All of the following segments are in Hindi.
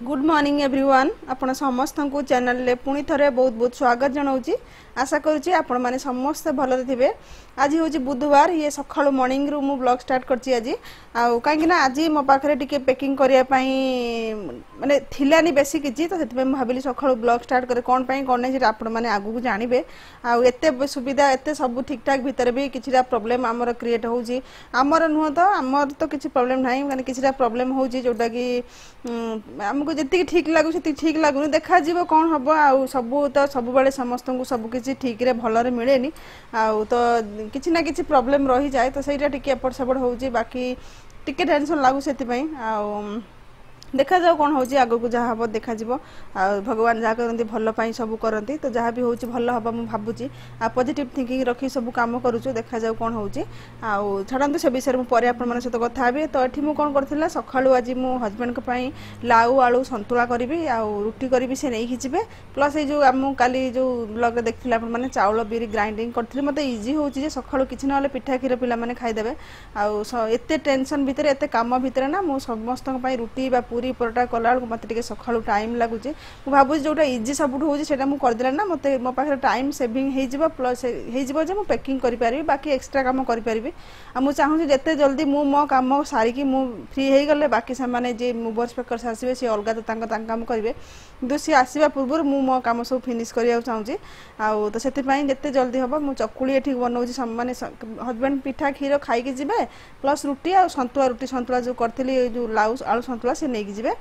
गुड मॉर्निंग एवरीवन आपण समस्त को चैनल ले पुणी थरे बहुत बहुत स्वागत जनाऊँगी। आशा करुँची आपण माने समस्त भल थे। आज हूँ बुधवार ये सका मॉर्निंग रु मु ब्लॉग स्टार्ट करची आज आउ कहीं आज मो पाखे टिके पैकिंग करने माने थिलानी बेसी किछि तो सेति मैं भाबिली सका ब्लॉग स्टार्ट करे कौन पाई कौन नहीं आपण माने आगु जानिबे। आउ एते सुविधा एते सब ठीक ठाक भितर भी किछिटा प्रॉब्लम आमर क्रिएट होउची आमर नुह तो आमर तो किछि प्रॉब्लम नाही माने किछिटा प्रॉब्लम होउची जोटा कि हमको जी ठीक लगुच ठीक लगुनि देखा जीव कौन हम आउ सबू तो सब बेले समस्त को सब किसी ठीक रे भल रे मिले आउ तो किसी ना किसी प्रॉब्लम रही जाए तो सहीटा टिके एपट सेपट होउची बाकी टिके टेंशन लागू से आउ देखा जाओ कौन होची आगो को जहाँ हम देखा जीवो आ भगवान जहाँ करती भल पाई सब करती तो जहाँ भी होची भल हम मु भाबुची आ पॉजिटिव थिंकिंग रखी सब काम करूछु देखा जाओ कौन होची आउ छाड़ंतु से विषय में पर आपण सहित कथा हेबी। तो एठी मु कौन करथिला सखाळु आज मु हस्बैंड को पाई लाउ आलू संतुला करी आउ रुटी करी से नहीं खिचिबे प्लस ये जो आम काली जो ब्लॉग रे देखथिला आपण माने चाउल बिरी ग्राइंडिंग करथिले मते इजी होची जे सखाळु किछि नले पिठा खीर पिला माने खाई देबे आउ एते टेंशन भितर एते काम भितर ना मु समस्त पाई रुटी बा पूरी परोटा कला मत सका टाइम लगुच मुझे भावुँ जोटा इजी सब हो करदे ना मत मो पाखे टाइम सेविंग हो प्लस हो पैकिंग करी बाकी एक्सट्रा काम करी मुझे चाहूँ जिते जल्दी मु मो काम सारिकी मु फ्री हो गले बाकी से जे मूवर्स पेकर्स आसवे सी अलग तो काम करेंगे कितु सी आसवा पूर्व मु मो काम सब फिनिश करने चाहूँगी आउ तो से जिते जल्दी हम मुझे चकुली ये बनाऊँगी माने हस्बैंड पिठा क्षीर खाई जी प्लस रुटी आ सतुआ रुटी सतुआ जो करी जो लाउ आलू सतुआ से नहीं जी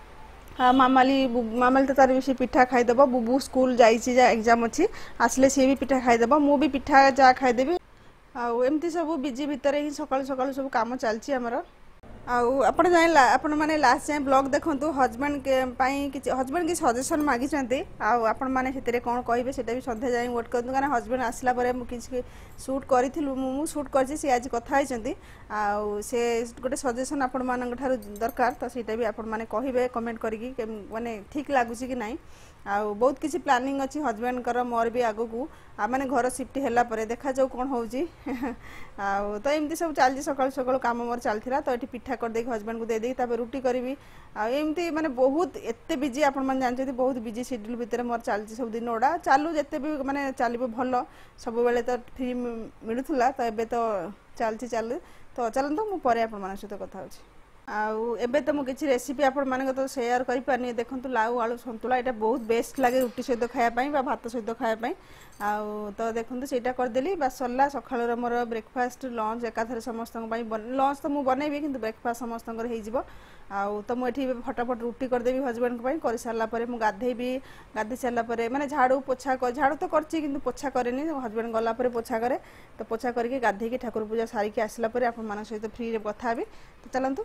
मामाली तो तार भी सी पिठा खाईदेव बुबू स्कूल जाइए एग्जाम अच्छी आसले सी भी पिठा खाईदेव मु भी पिठा जा खाईदेवी आउ एमती सब बिजी भितर ही सकाळु सकाळु सब काम चलची आमर आउ आपण जाए आपण माने लास्ट जाए ब्लॉग देखंतु हस्बैंड के हस्बैंड की सजेशन मागी आउ आपण माने सेते कौन कहे सेटा भी सन्ध्या जाए वेट करतु कारण हस्बैंड आसला परे मु किछि शूट करिथिलु मु शूट करछि से आज कथा होइछंती आउ से गोटे सजेशन आपण मानक ठारू दरकार तो सेटा भी आपण माने कहिबे कमेंट करिकि माने ठीक लागुछि कि नाही आउ बहुत किसी प्लानिंग अच्छी हस्बैंड कर मोर भी आगो को माने घर शिफ्ट हैला परे देखा जाऊ कौन होउची आउ तो एमती सब चलती सकाळ सकाळ काम मोर चलथिला तो एठी पिठा कर दे हस्बैंड को दे दे तापर रुटी करबी आ एमती माने बहुत एते बिजी आपण मन जानछथि बहुत बिजी शेड्यूल भितर मोर चलती सब दिन ओडा चालू जते भी माने चालिबो भलो सब बेले तो फ्री मिलुथला तो एबे तो चलती चालू तो चलंतो मु परे आपण मन सहित कथा होछि आउ एबे तो मु किछि रेसिपी आपण माने तो शेयर करि पानी देखंतु लाउ आलू संतुला एटा बहुत बेस्ट लागे रुटी सहित खाया पई बा भात सहित खाया पई आउ तो देखंतु सेटा कर देली बा सल्ला सखाळ रे मोर ब्रेकफास्ट लंच एकाथरे समस्त पई लंच तो मु बनेबी किंतु ब्रेकफास्ट समस्त हे जिवो आउ तो मु एठी फटाफट रुटी कर देबी हस्बैंड को पई कर सारला परे मु गाधेबी गाधे सारला परे माने झाड़ू पोछा झाड़ू तो करची किंतु पोछा करेनी हस्बैंड गला परे पोछा करे तो पोछा करके गाधे के ठाकुर पूजा सारिके आसला परे आपण मान सहित फ्री रे कथा हेबी तो चलंतु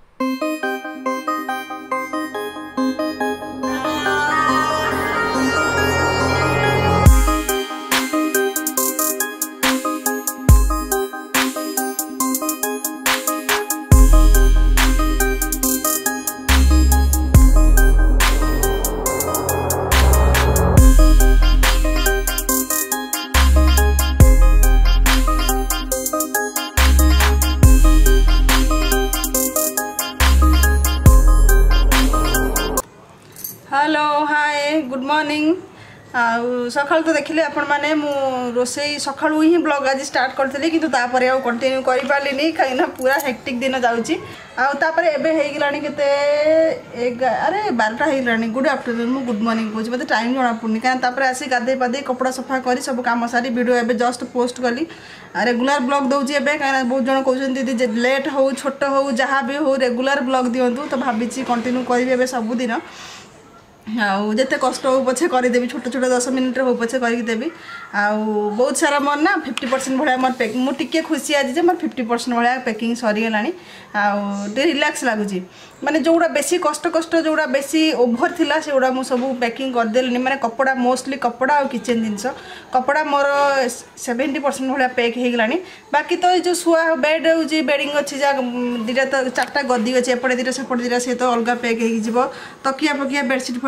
हेलो हाय गुड मॉर्निंग आउ सकाल तो देखिले आपण माने मु रोसई सकाळू ही ब्लॉग आज स्टार्ट करथली किंतु तापरे आ कंटिन्यू करि पालिनी काइना पूरा हेक्टिक दिन जाउची आउ तापरे एबे हेइ गेलानी केते अरे 12टा हेइ गेलानी गुड आफ्टरनून मु गुड मॉर्निंग कोछि मते टाइम जणा पुनी कान तापरे आसी गादे पादे कपड़ा सफा करी सब काम सारी वीडियो एबे जस्ट पोस्ट कली रेगुलर ब्लॉग दउची एबे कान बहुत जण कहउछन दीदी लेट हो छोट हो जहां भी हो रेगुलर ब्लॉग दियंतु तो भाबिची कंटिन्यू करिवे एबे सब दिन आउ जिते कष्ट हो पछे करदेवी छोट छोट 10 मिनिट हो पछे करदेवी आउ बहुत सारा मोर ना 50% भाया मोर पैकिंग मु टिके खुशी आज जे मोर 50% भाया पैकिंग सरी गलानी आउ टे रिलैक्स लागुची माने जोड़ा बेसी कष्ट कष्ट जोड़ा बेसी ओभर थिला से उडा मु सब पैकिंग कर देलनी माने कपड़ा मोस्टली कपड़ा और किचन जिंस कपड़ा मोर 70% भाया पैक हे गलानी बाकी तो जो सुआ बेड होची बेडिंग अछि जा दिटा तो चारटा गद्दी अछि एपटे दिटा सेपटे दिटा से तो अलगा पैक हे जिवो तकिया पकिया बेडशीट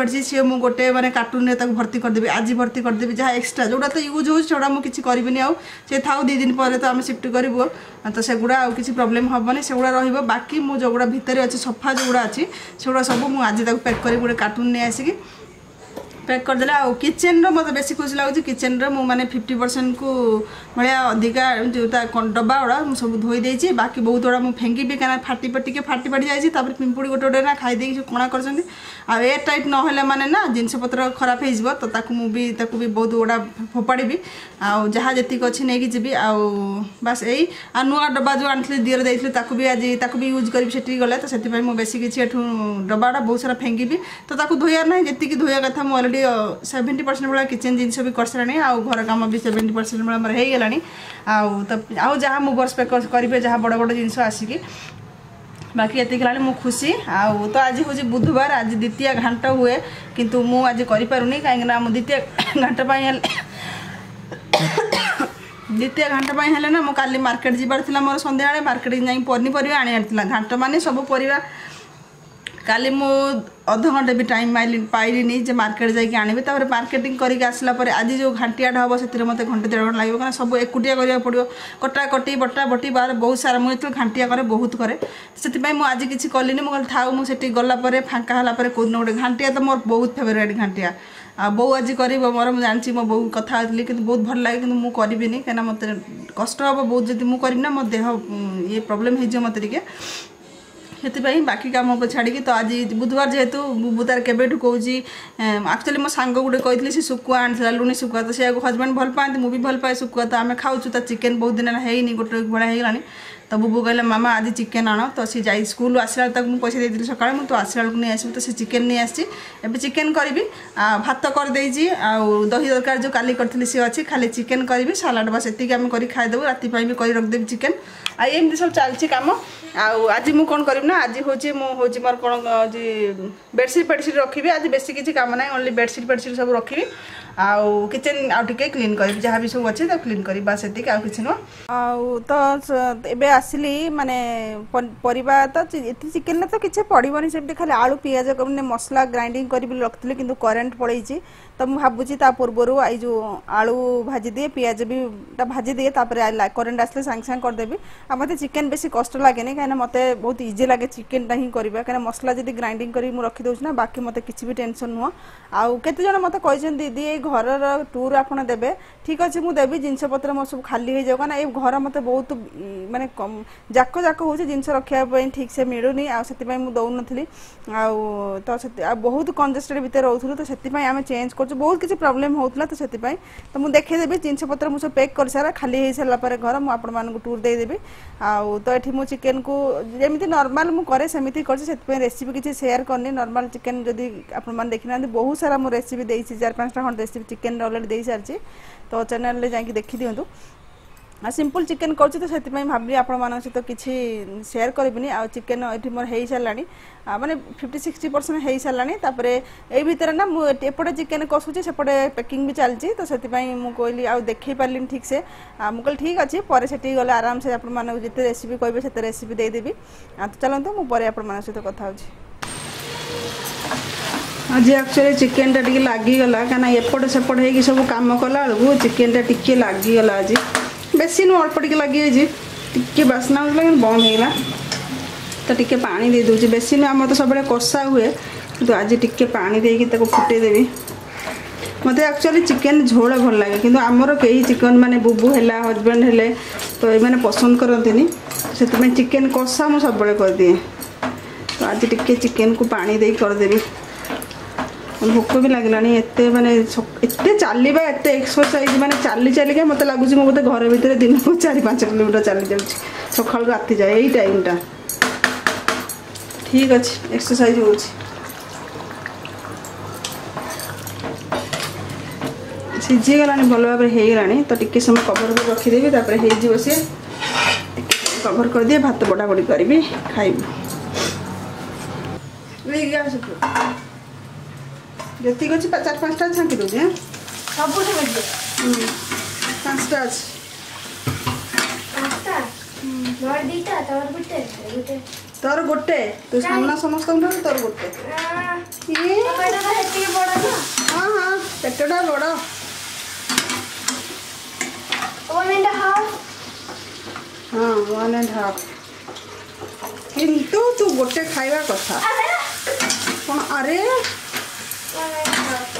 पड़ी सी मुझे गोटे मैंने कार्टून भर्ती करदेवी आज भर्ती करदेवी जहाँ एक्सट्रा जोटा तो यूज हो मुझे करी आउ से था 2 दिन पर तो आम शिफ्ट करूँ तो सेगुड़ा आउ किसी प्रोब्लेम हेनी सेगुड़ा रहा बाकी मु जोगुड़ा भितर अच्छे सफा जोगुड़ा अच्छी सेगुड़ा सब मुझे आज पैक कर गोटे कार्टून नहीं आसिकी पैक करदे आ किचेन मतलब बेसी खुशी लगुच किचेन मैंने 50% को भाया अधिका जो डब्बा गुड़ा मुझे सब धोई देती बाकी बहुत गुड़ा मुझे फेंकी कहीं फाटी टे फाटी फाटी जाइए पिंपुड़ी गोटे गोटे ना खाई कणा कर ए टाइट ना माने ना जिनस पत्र खराब हो तो मुझे बहुत गुड़ा फोपाड़ी आउ जहाँ जी अच्छी नहीं जी बस यही आ नुआ डब्बा जो आनी दियर देती भी आज भी यूज करी से गले तो से बेसी किसी डब्बा गुड़ा बहुत सारा फेंकी तो धोयार ना जी धोया कथा मुझे अलरेडी 70% भाया किचेन जिनस भी कर सारे आउ घर कम भी 70% भाया हो गलानी आउ जहाँ मु वर्ष पैक करेंगे जहाँ बड़ बड़ जिनस आसिकी बाकी ये लानी मु खुशी आउ तो आज हूँ बुधवार आज द्वितीय घाट हुए किंतु मु आज करें कहीं द्वितीय घाट द्वितीय घाट है ना काली मार्केट जीवार था मोर सन्ध्या मार्केट जाई पनीपरिया आनी घाट मान सब परिवा काली मु अध घंटे भी टाइम पाइलिनी जे मार्केट जाकि आनिबे तापर मार्केटिंग करके आसला पर आज जो घंटियाटा हम से मत घंटे 1.5 घंटा लगे क्या सब एकुटिया करा पड़ो कटा कटी बटा बटी बार बहुत सारा मुझे घंटिया करे बहुत करे से आज किसी कलिनी मुझे था मुझे गलापर फाँका है कौन गोटे घंटिया तो मोर बहुत फेवरेट घंटिया आ बो आज कर मोर मुझे जानी मो बो कथा कि बहुत भल लगे कि मुझे करी कहीं मत कष्ट हम बहुत जब मुझे करना मो देह ये प्रोब्लेम हो मत टे से बाकी काम पर छाड़ी तो आज बुधवार जेहेतु बुबू तार के कौच एक्चुअली मो सांग गोटे कही सी शुकुआ आनी लुणी शुकुआ तो से हजबैंड भल पाती मुझे भल पाए शुकुआ तो आम खाऊँ तो चिकेन बहुत दिन है गोटे भाया होगलानी तो बुबू कहले मामा आज चिकेन आण तो सी जा स्कूल आसला मुझे पैसा देती सका तो आसला नहीं आसबी तो सी चिकेन नहीं आसी चिकेन करी भात करदे आउ दही दरकार जो काली करी सी अच्छी खाली चिकेन करी सालाड बस ये आम कर खाईदेव राति भी कर रखदेवी चिकेन आमती सब चलती कम आज मुझे कौन करना आज हूँ मुझे मोर कौन बेडसीट बेडसीट रखी आज बेसी किसी काम ना ओनली बेडसीट बेडसीट सब रखी आउ किचेन आउ टिके क्लीन करी जहाँ भी सब अच्छे तो क्लीन करी बस ये आउ किसी नुह आउ तो एबे आसिली माने परिबा तो चिकेन तो किसी पड़ोनी सेमती खाली आलू पियाज मसला ग्राइंडिंग करी रखी किंतु करेन्ट पड़े तो मुझे भावुची पूर्वर आई जो आलू भाजी दिए पियाज भी भाजी दिए करेन्ट आसले सांगे सांगे करदेवी आ मत चिकेन बेसी कष्ट लगे कहीं मत बहुत इजी लगे चिकेन ही करवा कहीं मसला जी ग्राइंडिंग कर रखीदे ना बाकी मत किसी भी टेंशन नुह आउ केते जन मत कहते दीदी ये घर टूर आपड़ देवे ठीक अच्छे मुझे देवी जिनस पत्र मो सब खाली हो जाए ये घर मत बहुत माने जाक जाक हो जिनस रखापी ठीक से मिलूनी आती मुझे दौन थी तो बहुत कंजेस्टेड भितर रोलू तो से आम चेंज कर बहुत किसी प्रोब्लेम होता तो से तो मुझे देखदेवी जिनस पत्र मुझे पैक कर सारा खाली हो सारापर घर मुझे टूर देदेवी आउ तो ये मुझे चिकेन को जमी नॉर्मल मुझे सेमती कर रेसिपी किसी शेयर करनी नॉर्मल चिकेन जदि आप देखी ना बहुत सारा मुझे रेसिपी देती 4-5टा खंड रेसिपी चिकेन अलरेडी दे सारी तो चैनल में जाकि देखी दिंतु सिंपल चिकेन कर तो से भावी आपण सहित किसी शेयर करी आ चिकेन ये मोर हो सारा माने 50-60% हो सारा ये भितर ना मुझे चिकेन कषुची सेपटे पैकिंग भी चलती तो से कहली आ देखे पार्ली ठीक से मुझे ठीक अच्छे पर से गले आराम से आपको जिते रेसिपी कहे से रेसिपी देदेवी तो चलते मुझे आपण सहित कथा हो आज एक्चुअली चिकेन टा टिके लागिगला कहीं एपट सेपट हो सब कम कला बेलू चिकेन टा टिके लागिगला आज बेसी नु अल्प टिके लगी टिके बास्ना होता बंद होगा तो टिके पानी दे दूँ बेसी नु आम तो सब कषा हुए तो आज टिके पानी देकी फुटेदेवी मत एक्चुअली चिकेन झोल भल लगे कि आमर कई चिकेन माने बुबू है हजबैंड है तो ये पसंद करती से चिकेन कषा मुझे सब कर दिए तो आज टिके चिकेन को पानी दे करदेवी भोक भी लगलानी एते माने एते चलवा एते एक्सरसाइज माने चली चलिका मत लगुच बोलते घर भितर दिन को 4-5 किलोमीटर चली जाऊँ सकाल राति जाए यही टाइमटा ठीक अच्छे एक्सरसाइज हो सीझीगला भल भाव होगला तो टिके समय कवर कर रखीदेवी हो सी कवर कर दिए भात बड़ा बड़ी करी खाइबी जी अच्छी 4-5टा छांकी दूसरे सब 5टा तोर गोटे तू सामना समस्त तोर गोटे କେତେଟା ବଡ଼? 1.5. ହଁ 1.5 କିନ୍ତୁ ତୁ ଗୋଟେ ଖାଇବା କଥା କ'ଣ? ଆରେ 1.5.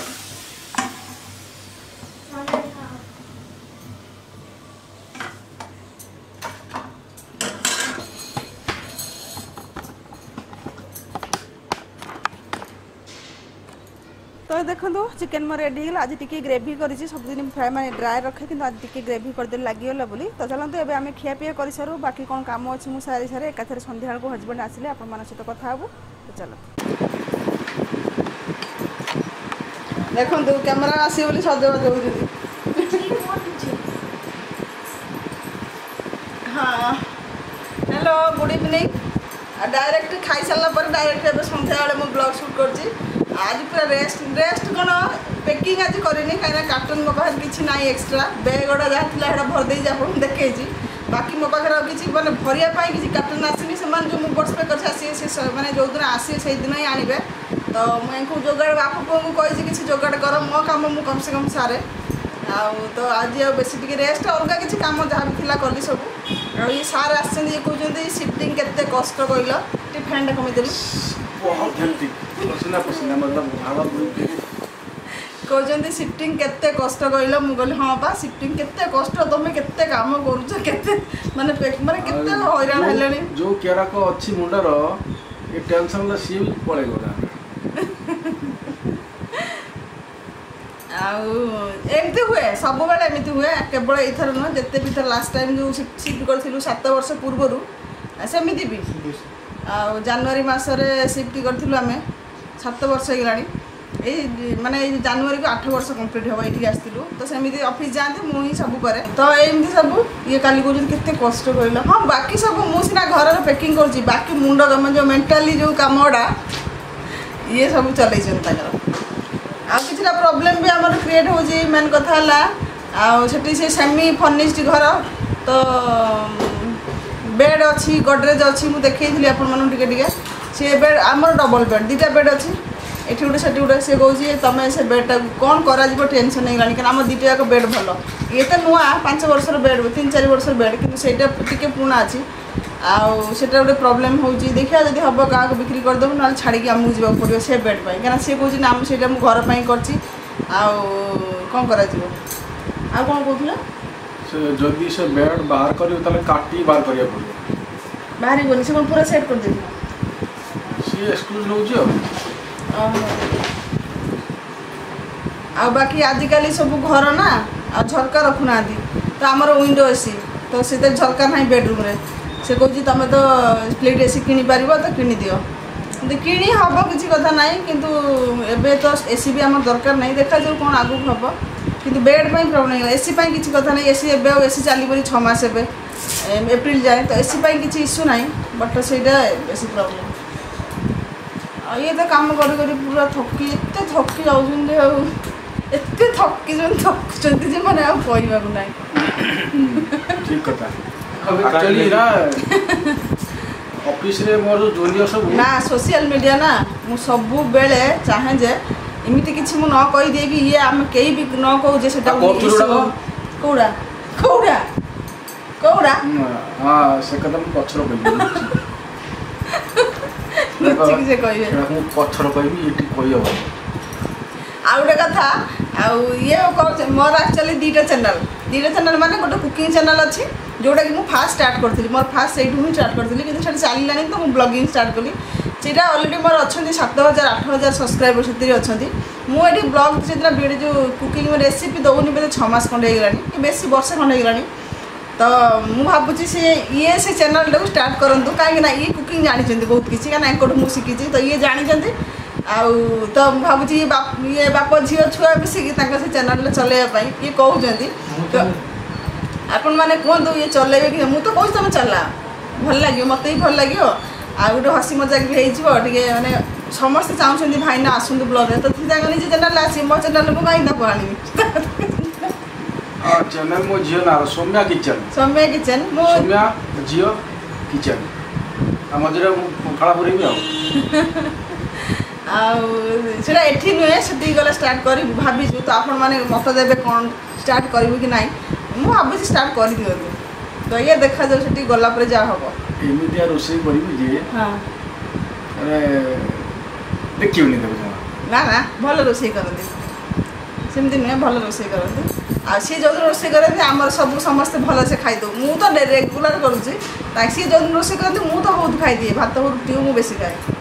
तो देखो चिकेन मोर रेडी है। आज टी ग्रेवी कर सबुदिन फ्राए मैंने ड्राए रखे कि आज टी ग्रेवी करदे लगिगला बोली। तो चलते एवं आम खियापिया कर सारू बाकी कौन कम अच्छी मुझे सारी सारे एकाथरे सन्ध्या को हजबैंड आसिले आपण सहित कथा हबू। तो चलो देखो कैमेरा आसी बोली सजबाज हो। हाँ हेलो गुड इवनिंग। डायरेक्ट खाई सारा पर डायरेक्ट एवं सन्ध्या बेले मुझे ब्लॉग शूट कर आज पूरा रेस्ट रेस्ट कौन पैकिंग आज करनी कहीं कार्टून मो पाखे किसी ना एक्सट्रा बैग गुड़ा जहाँ था भरदे आप देखे बाकी मो पाखे किसी मैंने भरिया किसी कार्टून आसनी से जो मुझे बॉक्स पैकर आसी मैंने जो दिन आसे से दिन ही आने तो मुझे जोगाड़ बापा पुआ को कही किसी जोगाड़ कर मो कम मुझे कम से कम सारे तो आज बेस टी रेस्ट अलग किसी कम जहाँ भी था कली सब ये सार आसते कहते शिफ्टिंग केते कष्ट कहल टी फैन कमीदेवी कहते शिफ्टिंग केते कष्ट कहल मुझे कहली हाँ बा शिफ्टिंग केते कष्ट तुम केते काम करुच केते माने माने केते हैरान हेलेनी जो केराक अछि मुंडर ये टेंशन सी पड़े गला एमती हुए सब बेले एमती हुए केवल एथर नुह जिते भी थर लास्ट टाइम जो शिफ्ट करूँ 7 वर्ष पूर्वर सेमती भी जनवरी मसरे शिफ्ट करूँ आम 7 वर्ष होगा माने जनवरी को 8 वर्ष कंप्लीट हम ये आसलु तो सेमती ऑफिस जाते मुझे सब करे तो एमती सब ये काली कहते केते कष्ट कहल हाँ बाकी सब मुझे घर पैकिंग कर बाकी मुंड कम जो मेंटाली जो कमटा ये सब चल किसी प्रॉब्लम भी आम क्रिएट हो मेन कथा से सेमी फर्निश्ड घर तो बेड अच्छी गडरेज अच्छी मुझे देखी आपण सी बेड आमर डबल बेड 2टा बेड अच्छी एटी गोटे से गोटे सी कहे तुम से बेडटा कौन कर टेंशन नहीं गलानी क्या आम 2टा जाक बेड भल ये तो नुआ 5 वर्षर बेड 3-4 वर्षर बेड कि पुराना अच्छी आटा गोटे प्रोब्लेम हो देखा जब हम क्या बिक्री करदेव ना छाड़ी आमको जावाक पड़ो से बेड पर क्या सी कहे ना से घर पर कौन कर कौन कहूँ जदि से बेड बाहर कर काटी बाहर करिया पड़ो बाहर से पूरा सेट कर दे सी एक्सक्लूज नौ आ बाकी आजिकल सब घर ना आ झरका रखुना तो आमर विंडो एसी तो से झरका ना बेडरूम रे से कहे तुम तो स्प्लिट एसी किनी पार तो किनी दियो किणी हम किसी कथा ना किंतु एबे तो एसी भी आम दरकार नहीं देखा जो कौन आगू हम किंतु बेड पर प्रॉब्लम एसी किसी कथा नहीं एसी एवं एसी चल 6 मास एप्रिल जाए तो एसी किसी इश्यू ना बट से बेसी प्रॉब्लम ये तो काम कर पूरा थकी एत थकी जाते थकी थकुंट मैंने कहवाक ना ठीक कथा ऑफिस रे मोर जूनियर सब ना सोशल मीडिया ना मु सब बेले चाहे जे एमती किसी मु न कही दे कि ये आम कई भी न कहू जे सेटा कौड़ा कौड़ा कौड़ा हां से कदम पछरो ठीक से कहिए मु पछरो कहबी एटी कहि हो आ गोटे कथा ये मोर एक्चुअली 2टा चैनल माने गोटे कुकिंग चैनल अच्छी जोटा कि फास्ट स्टार्ट करी मोर फास्ट से ही स्टार्ट करी कि चललानी तो मुझे ब्लॉगिंग स्टार्ट कली सीटा अलरेडी मोर अच्छा 7,000-8,000 सब्सक्राइबर से अच्छी मुझे ब्लॉग से वीडियो जो कुकिंग रेसिपी दौनी बोले 6 मास खंडे होगा बेसी वर्ष खंडे होगा तो मुझे भावुँ से चैनल टाक स्टार्ट करूँ कहीं ये कुकिंग जानते बहुत किसी क्या मुझे शिखी तो ये जानते तो भावुँ ये बाप झील छुआ मिसिकी से चैनल चलैया ये कहते तो आपण मैंने कहतु ये चलेबे कि मुझे तो कौन तुम चला भल लगे मत भी भल लगे आ गोटे हसी मजाक भी होटे मैंने समस्ते चाहते भाईना आसतु ब्लॉग तो निजे चैनल आस मो चैनल को कहीं ना आनी चैनल मो झील ना सौम्या किचन मो सौम्या झील किचन मझे फड़ा पूरी सेटा एठी नुहे सेठी गले स्टार्ट करी भाबिछु तो आपण माने मत देबे कोन स्टार्ट करिवु कि नाही मु भाबिछु स्टार्ट करि दियो तो ये देखा जाऊ सेठी गला पर जा हबो एमितिया रोषेई करिवु जे हां अरे देखिवनी देबो ना ना भल रोषेई करते सेमती नुहे भल रोषेई करते आ सी जो रोषेई करते आमर सब समस्त भल से खाई दो मु तो रेगुलर करूची सी जो रोषेई करते मु तो बहुत खाई दिए भात रुटी मु बेसी खाए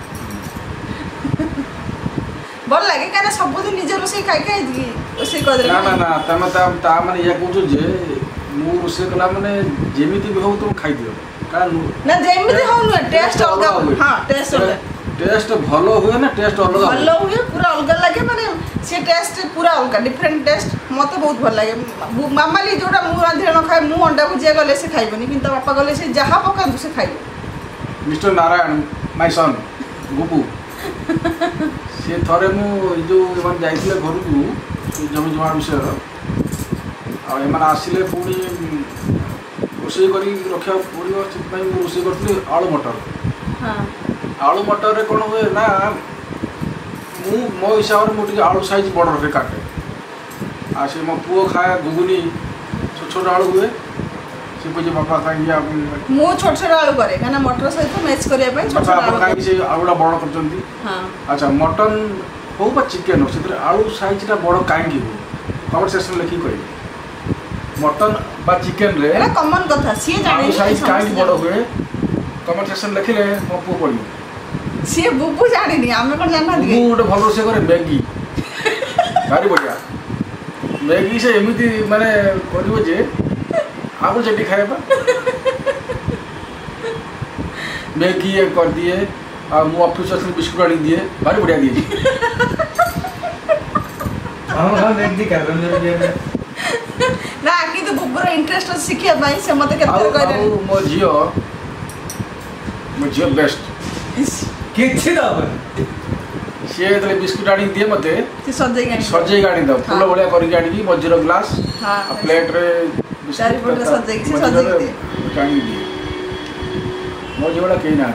भल लगे क्या सब दिन निज रोषेई खाई खाई रोषेई कर ना ना ना तमे ता माने या कहू जे मु रोषेई कला माने जेमिति भी हो तुम खाई दियो का ना जेमिति हो न टेस्ट अलगा हां टेस्ट अलगा टेस्ट भलो हुए ना टेस्ट अलग भलो हुए पूरा अलग लगे माने से टेस्ट पूरा अलग डिफरेंट टेस्ट मते बहुत भल लगे मामाली जोटा मु रांधे न खाए मु अंडा भुजिया गले से खाइबनी किंतु पापा गले से जहा पका से खाइबो mister Narayan my son Gupu से थरे मु जो एमन जाइथिले घर को जमी जमा विषय आ एमन आसिले पुणी रोषेई करी रखा पड़ो से रोषेई करथि आलू मटर हां आलू मटर रे कोन हुए ना मु मो हिसाब रे मोटी आलू साइज बड़ रखे काटे आ से मो पुओ खाए घुगुनी छोट छोट आलू हुए से कुछ पापा खाई या मु छोट छोट आलू करे काना मटर सहित मैच करिया पे छोट छोट आलू खाई से आलूडा बड़ करचंती हां अच्छा मटन हो बा चिकन हो से आलू साइज टा बड़ काहे की हो कमेंट सेक्शन लिखी कहि मटन बा चिकन रे एला कॉमन कथा सी जाने आलू साइज काहे बड़ हुए कमेंट सेक्शन लिखिले मो पुओ पड़ी सी बुबु जानिनी आमे कोन जानना मु दिए गोटे भल रोषेई करे मैगी भारी बढ़िया मैगी से एमिति माने करिवो जे आपको चट्टी खाए मैगी कर दिए आ मु ऑफिस से बिस्कुट आनी दिए भारी बढ़िया दिए हां मैगी कर रहे ना कि तो बुबुर इंटरेस्ट सिखिया भाई से मते केते कहले मो जियो बेस्ट किछि दब सी जो बिस्कुट आनी दिए मत से सजे गाड़ी दो फूल भाया करके मझीर ग्लास प्लेट रे चारिपटे सजे से सजे दिए मो झील कहीं ना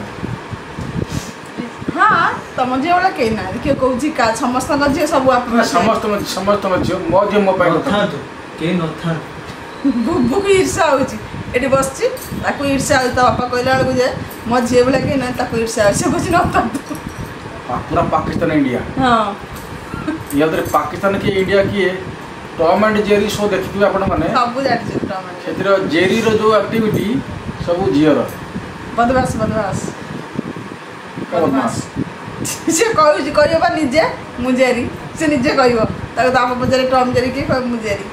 हाँ तुम झील वाला कहीं ना किए कौची का समस्त झील सब समस्त झील मो झील मो के न था बुबु को ईर्षा होची एटी बसची ताको ईर्षा हो बापा कहला बेलू जे मो झील वाला कहीं ना ताको ईर्षा से कुछ न पूरा पाकिस्तान इंडिया हाँ याद पाकिस्तान की इंडिया किए टॉम एंड जेरी शो देखिए आपण माने सब जानि टॉम एंड क्षेत्र जेरी रो जो एक्टिविटी सब झील बदमाश बदमाश बदमाश से कहू कहियो बा निजे मुजेरी से निजे कहियो ताको ताप बजारे टॉम जेरी के कह मुजेरी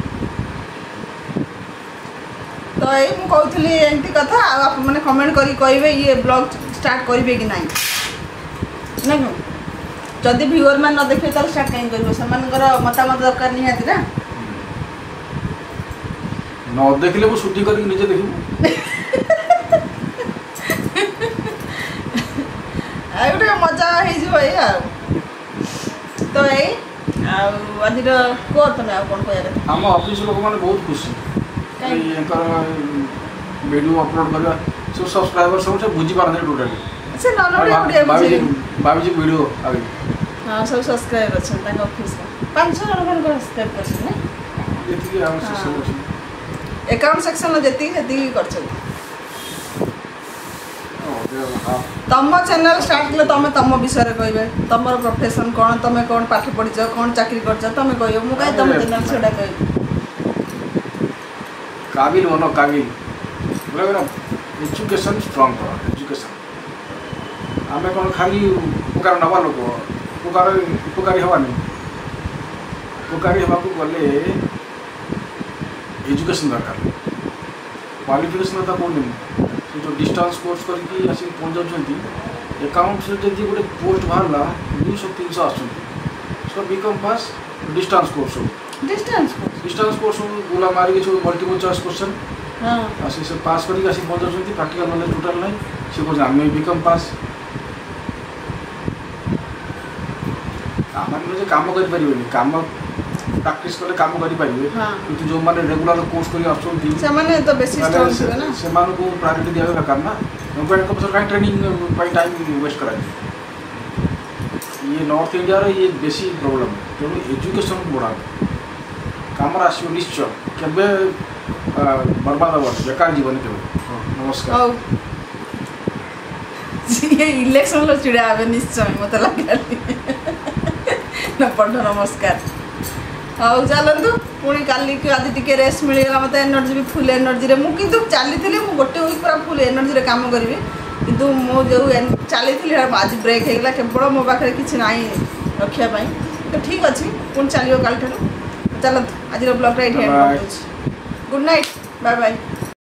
तो ये मु कहूली एमती कथा आप मैंने कमेंट करी कहिबे ये ब्लॉग स्टार्ट करिवे कि नहीं ना जदि व्यूअर मान न देखिए तो स्टार्ट कहीं करिवो सମାନଙ୍କର मतामत दरकार नहीं है ना न देखले वो शूटिंग करके निजे देखिबो आ गोटे मजा हे जो ए आ तो ए आज को तमे आ कोन कहया हम ऑफिस लोग माने बहुत खुशी वीडियो अपलोड करवा सब सब्सक्राइबर सब बुझी पारने टोटली से नॉर्मली ओडिया बुझी बाबूजी वीडियो आ गई हां सब सब्सक्राइबर अछन ताका ऑफिस 500 लोगन को सब्सक्राइब करछन ने जेती हम सब अछि अकाउंट सेक्शन में जेती हेती करछन तम चैनल स्टार्ट ले तमे तम विषय रे कहबे तमर प्रोफेशन कोन तमे कोन पाठ पढिछ कोन चाकरी करछ तमे कहयो मु काई तम चैनल सेडा कहबे काबिल बनो काबिल बराबर एजुकेशन स्ट्रांग करो एजुकेशन आमे कोन खाली उपकार नवा लोक उपकारी हवानी उपकारी हवा को गले एजुकेशन दरकार क्वालिफिकेशन तो कोन नहीं जो डिस्टेंस कोर्स करके आसी पहुंच जाउछंती अकाउंट से जदी गोटे पोस्ट बाहरला 200-300 आछंती सो बीकॉम पास डिस्टेंस कोर्स गोला मारी के मल्टीपल चॉइस क्वेश्चन हां आसी से पास करके आसी पहुंच जाउछंती प्रैक्टिकल नॉलेज टोटल नहीं से को हम बीकॉम पास आमान जे काम करि परिबेनी काम प्रैक्टिस करले काम करि परिबे किंतु जो माने रेगुलर कोर्स करी आछंती से माने तो बेसिक स्ट्रांग है ना से मानु को प्रायोरिटी दिया दरकार ना उनको इनको सर का ट्रेनिंग बाय टाइम वेस्ट करा ये नॉर्थ इंडिया ये बेसी प्रोब्लेम तेणु एजुकेशन बढ़ा कम आसो निश्चय केबे बर्बाद हे बेकार जीवन के नमस्कार ହଉ ये इलेक्शन लो चिड़ा आवे निश्चय मत लगे न पढ़ नमस्कार ହଉ ଚାଲନ୍ତୁ ପୁଣି କାଲିକି ଆଜି ଟିକେ ରେଷ୍ଟ ମିଳିଗଲା ମୋତେ ଏନର୍ଜି ବି ଫୁଲ୍ ଏନର୍ଜିରେ ମୁଁ କିନ୍ତୁ ଚାଲିଥିଲି ମୁଁ ଗୋଟେ ୱିକ୍ ପୁରା ଫୁଲ୍ ଏନର୍ଜିରେ କାମ କରିବି କିନ୍ତୁ ମୁଁ ଯେଉଁ ଚାଲିଥିଲି ଆଜି ବ୍ରେକ୍ ହେଇଗଲା କେବଳ ମୋ ପାଖରେ କିଛି ନାହିଁ ରଖିବା ପାଇଁ ତ ଠିକ୍ ଅଛି ପୁଣି ଚାଲିବ କାଲିଠାରୁ ଚାଲନ୍ତୁ ଆଜିର ବ୍ଲଗ୍ଟା ଏଇଠି ଏଣ୍ଡ କରିଦେଉଛି ଗୁଡ୍ ନାଇଟ୍ ବାଏ ବାଏ